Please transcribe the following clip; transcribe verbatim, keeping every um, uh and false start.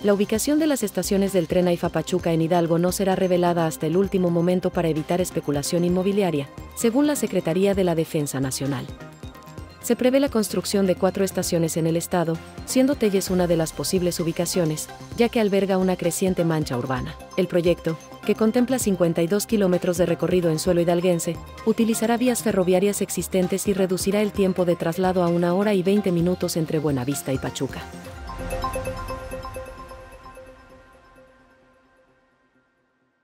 La ubicación de las estaciones del tren AIFA-Pachuca en Hidalgo no será revelada hasta el último momento para evitar especulación inmobiliaria, según la Secretaría de la Defensa Nacional. Se prevé la construcción de cuatro estaciones en el estado, siendo Telles una de las posibles ubicaciones, ya que alberga una creciente mancha urbana. El proyecto, que contempla cincuenta y dos kilómetros de recorrido en suelo hidalguense, utilizará vías ferroviarias existentes y reducirá el tiempo de traslado a una hora y veinte minutos entre Buenavista y Pachuca.